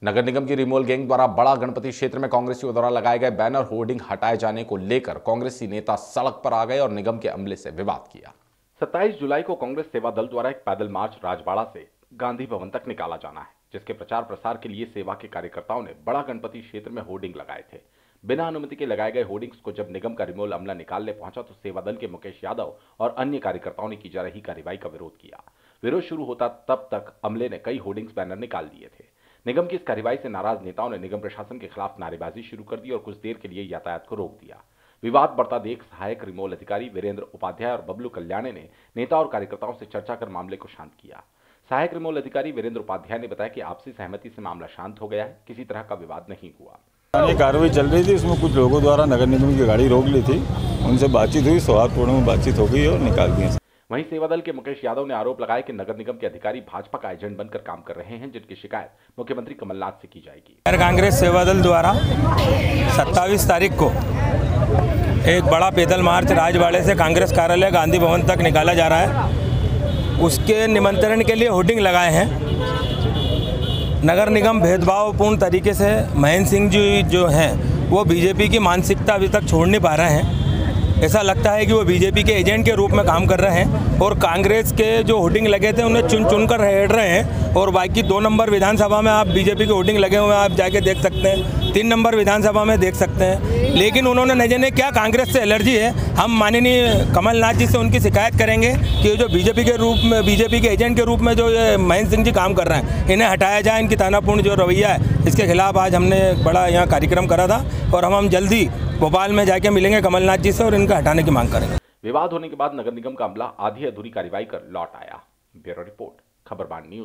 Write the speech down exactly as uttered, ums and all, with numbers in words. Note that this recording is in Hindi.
नगर निगम की रिमोल गैंग द्वारा बड़ा गणपति क्षेत्र में कांग्रेसियों द्वारा लगाए गए बैनर होर्डिंग हटाए जाने को लेकर कांग्रेसी नेता सड़क पर आ गए और निगम के अमले से विवाद किया। सत्ताईस जुलाई को कांग्रेस सेवा दल द्वारा एक पैदल मार्च राजबाड़ा से गांधी भवन तक निकाला जाना है, जिसके प्रचार प्रसार के लिए सेवा के कार्यकर्ताओं ने बड़ा गणपति क्षेत्र में होर्डिंग लगाए थे। बिना अनुमति के लगाए गए होर्डिंग्स को जब निगम का रिमोल अमला निकालने पहुंचा तो सेवा दल के मुकेश यादव और अन्य कार्यकर्ताओं ने की जा रही कार्रवाई का विरोध किया। विरोध शुरू होता तब तक अमले ने कई होर्डिंग्स बैनर निकाल दिए थे। निगम की इस कार्रवाई से नाराज नेताओं ने निगम प्रशासन के खिलाफ नारेबाजी शुरू कर दी और कुछ देर के लिए यातायात को रोक दिया। विवाद बढ़ता देख सहायक रिमोल अधिकारी वीरेंद्र उपाध्याय और बबलू कल्याणे ने नेता और कार्यकर्ताओं से चर्चा कर मामले को शांत किया। सहायक रिमोल अधिकारी वीरेंद्र उपाध्याय ने बताया कि आपसी सहमति से मामला शांत हो गया है, किसी तरह का विवाद नहीं हुआ। ये कार्रवाई चल रही थी, इसमें कुछ लोगों द्वारा नगर निगम की गाड़ी रोक ली थी, उनसे बातचीत हुई, सौहार्दपूर्ण में बातचीत हो गई और निकाल दी। वहीं सेवा दल के मुकेश यादव ने आरोप लगाया कि नगर निगम के अधिकारी भाजपा का एजेंट बनकर काम कर रहे हैं, जिनकी शिकायत मुख्यमंत्री कमलनाथ से की जाएगी। कांग्रेस सेवा दल द्वारा सत्ताईस तारीख को एक बड़ा पैदल मार्च राजवाड़े से कांग्रेस कार्यालय गांधी भवन तक निकाला जा रहा है। उसके निमंत्रण के लिए होर्डिंग लगाए हैं। नगर निगम भेदभावपूर्ण तरीके से महेंद्र सिंह जी जो हैं वो बीजेपी की मानसिकता अभी तक छोड़ नहीं पा रहे हैं। ऐसा लगता है कि वो बीजेपी के एजेंट के रूप में काम कर रहे हैं और कांग्रेस के जो होर्डिंग लगे थे उन्हें चुन चुन कर हेड रहे हैं। और बाकी दो नंबर विधानसभा में आप बीजेपी के होर्डिंग लगे हुए हैं, आप जाके देख सकते हैं, तीन नंबर विधानसभा में देख सकते हैं। लेकिन उन्होंने न जाने क्या कांग्रेस से एलर्जी है। हम माननीय कमलनाथ जी से उनकी शिकायत करेंगे कि जो बीजेपी के रूप में बीजेपी के एजेंट के रूप में जो ये महेंद्र सिंह जी काम कर रहे हैं, इन्हें हटाया जाए। इनकी तानापूर्ण जो रवैया है इसके खिलाफ आज हमने एक बड़ा यहाँ कार्यक्रम करा था और हम हम जल्दी भोपाल में जाके मिलेंगे कमलनाथ जी से और इनका हटाने की मांग करेंगे। विवाद होने के बाद नगर निगम का अमला आधी अधूरी कार्रवाई कर लौट आया। Bureau report, Khabarban news.